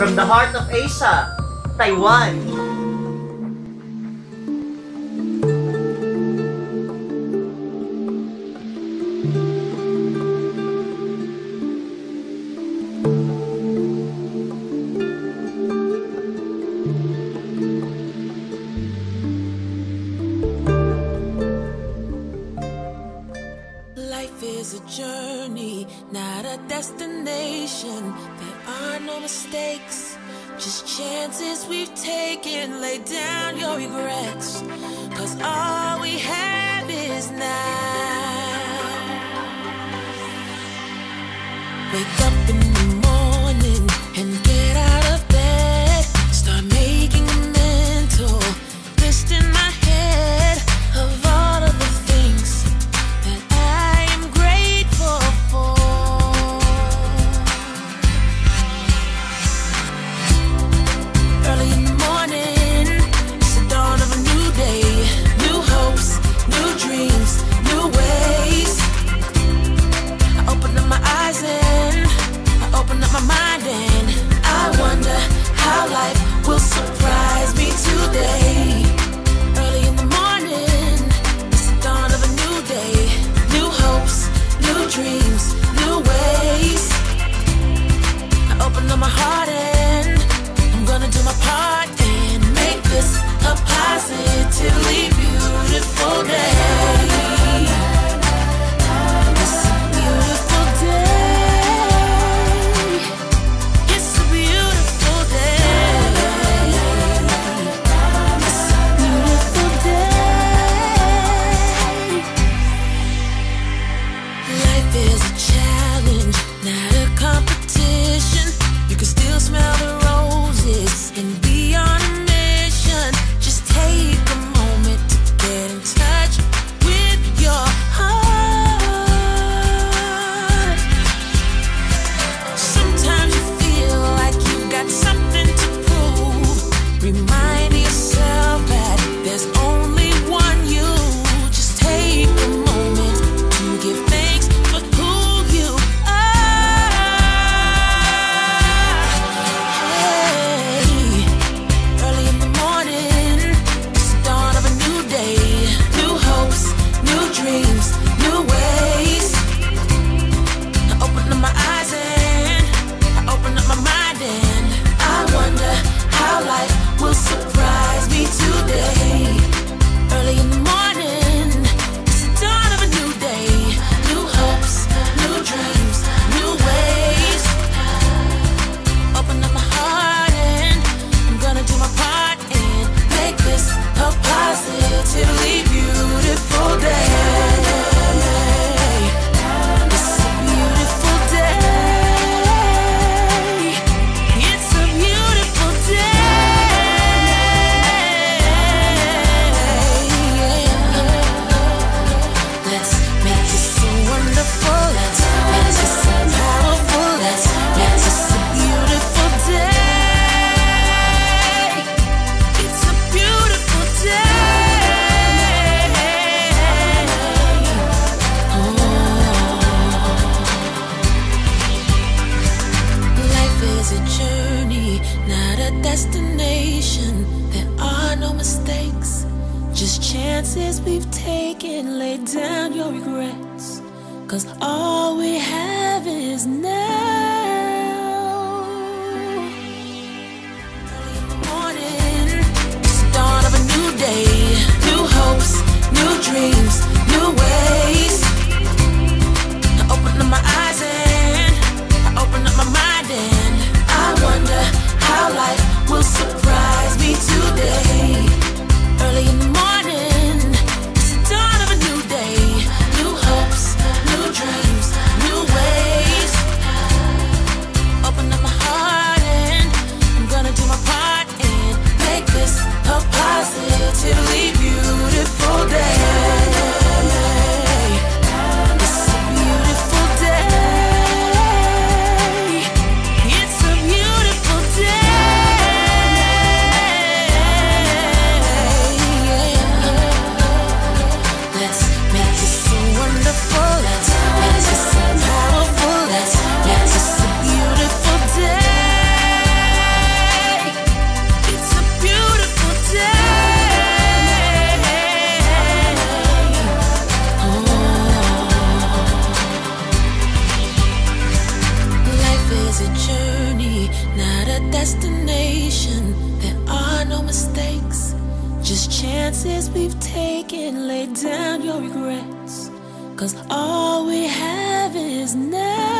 From the heart of Asia, Taiwan. Life is a journey, not a destination. There are no mistakes, just chances we've taken. Lay down your regrets, 'cause all we have is now. Wake up in the morning and get out of bed. Start making a mental list in my head of all of the things that I am grateful for. Early in the morning, it's the dawn of a new day. New hopes, new dreams, new ways. I open up my eyes and I open up my mind, and I wonder how life will surprise me today. Early in the morning, it's the dawn of a new day. New hopes, new dreams, new ways. I open up my heart and I'm gonna do my part and make this a positively beautiful day. It's a beautiful day. It's a beautiful day. It's a beautiful day. Life is a challenge, not a competition. You can still smell the roses and be on a mission. Just take a moment to get in touch with your heart. Sometimes you feel like you've got something to prove. Remind yourself that there's only one you. Just take a moment to give thanks for who you are. Hey, early in the morning, it's the dawn of a new day. New hopes, new dreams, new ways. I open up my eyes and I open up my mind, and I wonder how life will surprise me today. Early in the morning, it's the dawn of a new day. New hopes, new dreams, new ways. Open up my heart and I'm gonna do my part and make this a positively beautiful day. It's a beautiful day. It's a beautiful day. Let's make this so wonderful. Let's make this so powerful. Let's make this a beautiful day. It's a beautiful day. Oh. Life is a journey, not a destination. There are no mistakes, just chances we've taken. Lay down your regrets, 'cause all we have is now. Early in the morning, it's the dawn of a new day. New hopes, new dreams, new ways. I open up my eyes and I open up my mind, and I wonder how life will surprise me today. Early in the morning, it's the dawn of a new day. New hopes, new dreams, new ways. Open up my heart and I'm gonna do my part and make this a positively beautiful day. not a destination. There are no mistakes, just chances we've taken. Lay down your regrets, 'cause all we have is now.